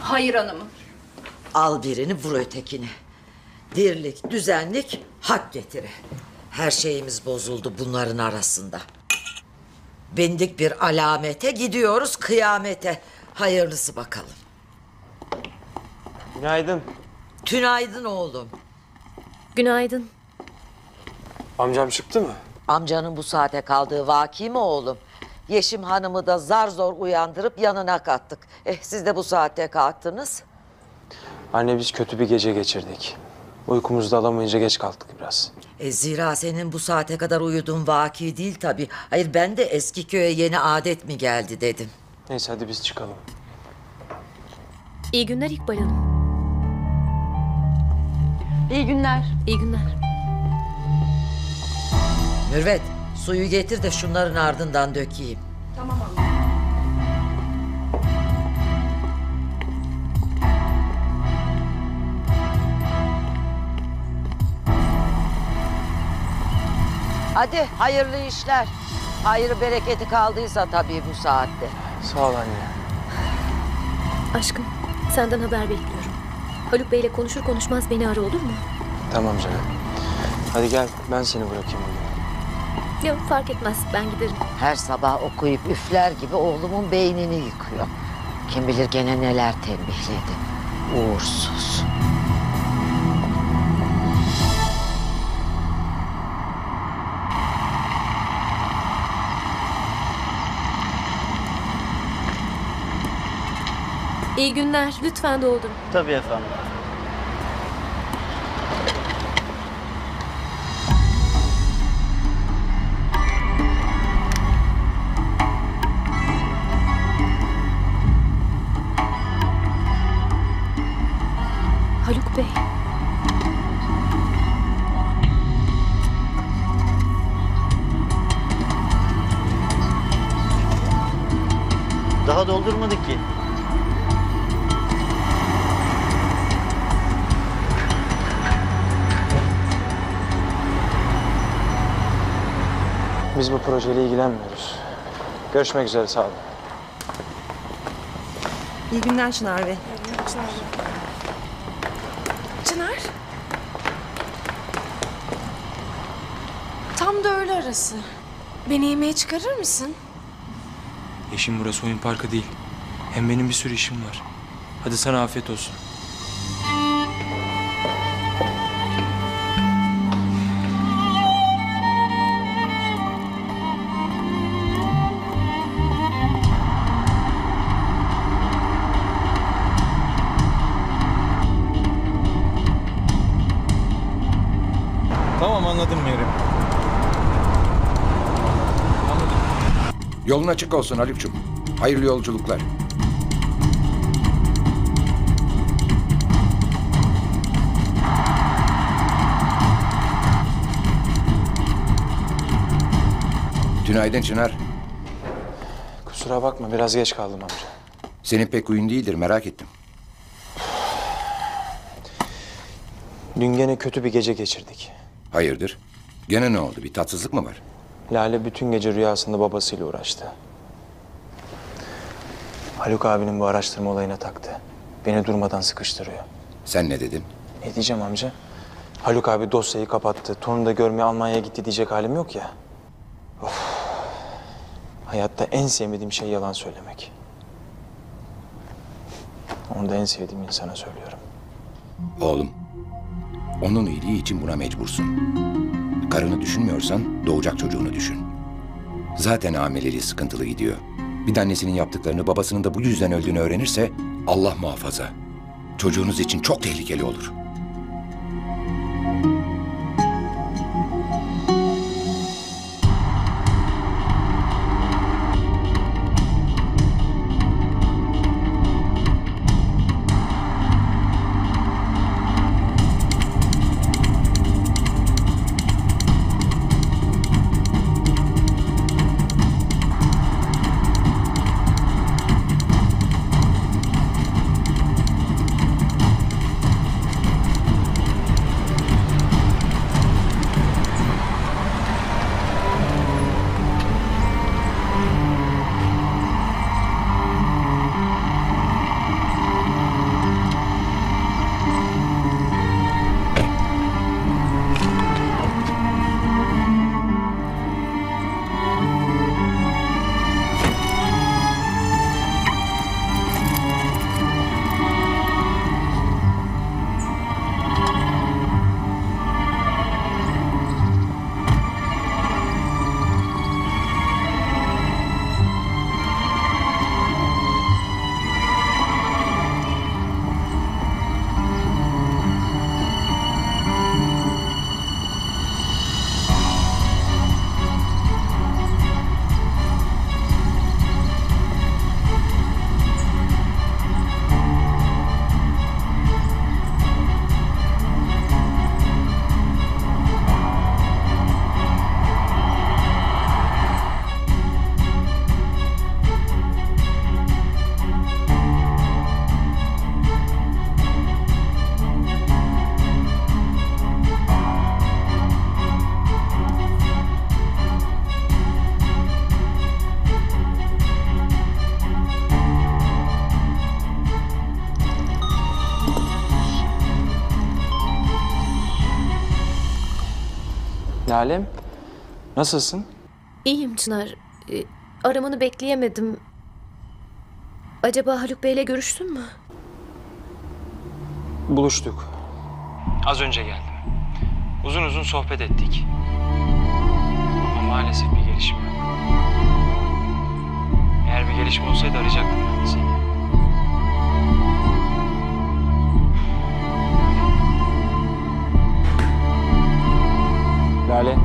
Hayır hanımım. Al birini vur ötekini. Dirlik, düzenlik, hak getiri. Her şeyimiz bozuldu bunların arasında. Bindik bir alamete, gidiyoruz kıyamete. Hayırlısı bakalım. Günaydın. Tünaydın oğlum. Günaydın. Amcam çıktı mı? Amcanın bu saate kaldığı vaki mi oğlum? Yeşim Hanım'ı da zar zor uyandırıp yanına kattık. Siz de bu saatte kalktınız. Anne biz kötü bir gece geçirdik. Uykumuzu da alamayınca geç kalktık biraz. Zira senin bu saate kadar uyuduğun vaki değil tabii. Hayır, ben de eski köye yeni adet mi geldi dedim. Neyse hadi biz çıkalım. İyi günler İkbal Hanım. İyi günler. İyi günler. Mürvet, suyu getir de şunların ardından dökeyim. Tamam hanım. Hadi hayırlı işler. Hayırı bereketi kaldıysa tabii bu saatte. Sağ ol anne. Aşkım, senden haber bekliyorum. Haluk Bey'le konuşur konuşmaz beni ara, olur mu? Tamam canım. Hadi gel ben seni bırakayım bugün. Yok, fark etmez, ben giderim. Her sabah okuyup üfler gibi oğlumun beynini yıkıyor. Kim bilir gene neler tembihledi. Uğursuz. İyi günler, lütfen doldurun. Tabii efendim. Haluk Bey. Daha doldurmadık ki. Biz bu projeyle ilgilenmiyoruz. Görüşmek üzere, sağ olun. İyi günler Çınar Bey. Çınar. Tam da öğle arası. Beni yemeğe çıkarır mısın? Yeşim, burası oyun parkı değil. Hem benim bir sürü işim var. Hadi sana afiyet olsun. Tamam, anladım Meryem. Yolun açık olsun Haluk'cum. Hayırlı yolculuklar. Tünaydın Çınar. Kusura bakma biraz geç kaldım amca. Senin pek huyun değildir, merak ettim. Dün gene kötü bir gece geçirdik. Hayırdır? Gene ne oldu? Bir tatsızlık mı var? Lale bütün gece rüyasında babasıyla uğraştı. Haluk abinin bu araştırma olayına taktı. Beni durmadan sıkıştırıyor. Sen ne dedin? Ne diyeceğim amca? Haluk abi dosyayı kapattı. Torunu da görmeye Almanya'ya gitti diyecek halim yok ya. Of. Hayatta en sevmediğim şey yalan söylemek. Onu da en sevdiğim insana söylüyorum. Oğlum, onun iyiliği için buna mecbursun. Karını düşünmüyorsan doğacak çocuğunu düşün. Zaten hamileliği sıkıntılı gidiyor. Bir de annesinin yaptıklarını, babasının da bu yüzden öldüğünü öğrenirse Allah muhafaza. Çocuğunuz için çok tehlikeli olur. Lalem, nasılsın? İyiyim Çınar. Aramanı bekleyemedim. Acaba Haluk Bey'le görüştün mü? Buluştuk. Az önce geldim. Uzun uzun sohbet ettik. Ama maalesef bir gelişme yok. Eğer bir gelişme olsaydı arayacaktım ben de seni. Lale.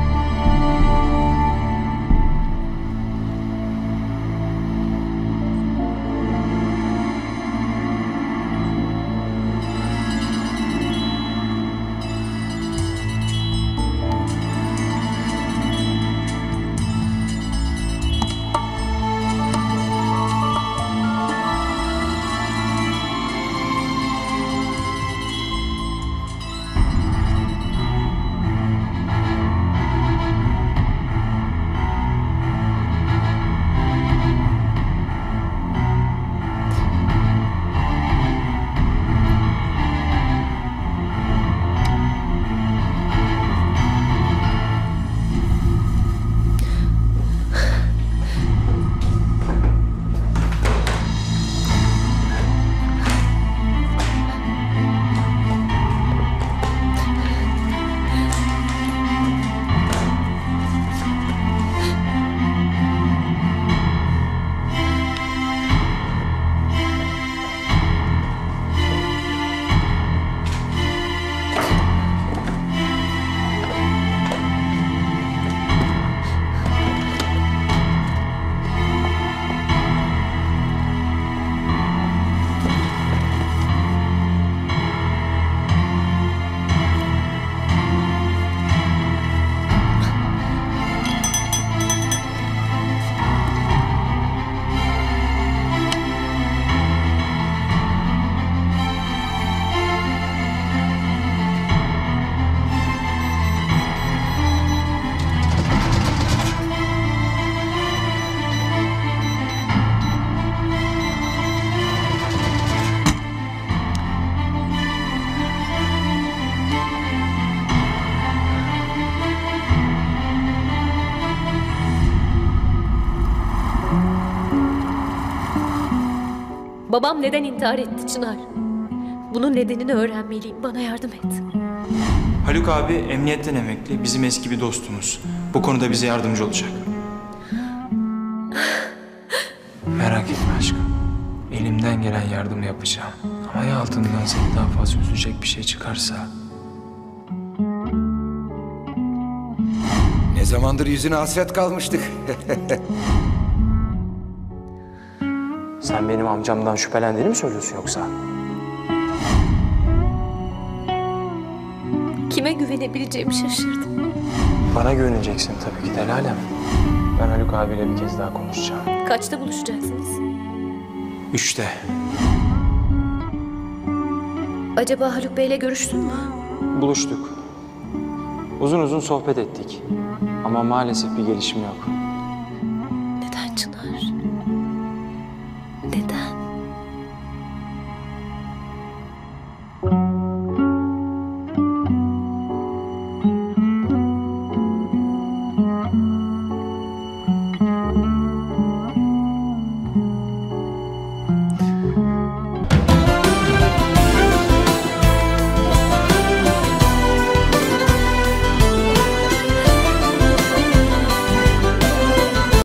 Babam neden intihar etti Çınar? Bunun nedenini öğrenmeliyim. Bana yardım et. Haluk abi emniyetten emekli, bizim eski bir dostumuz. Bu konuda bize yardımcı olacak. Merak etme aşkım. Elimden gelen yardımı yapacağım. Ama ya altından seni daha fazla üzecek bir şey çıkarsa? Ne zamandır yüzüne hasret kalmıştık. Sen benim amcamdan şüphelendiğini mi söylüyorsun yoksa? Kime güvenebileceğimi şaşırdım. Bana güveneceksin tabii ki de Lalem. Ben Haluk abiyle bir kez daha konuşacağım. Kaçta buluşacaksınız? 3'te. Acaba Haluk Bey'le görüştün mü? Buluştuk. Uzun uzun sohbet ettik. Ama maalesef bir gelişme yok.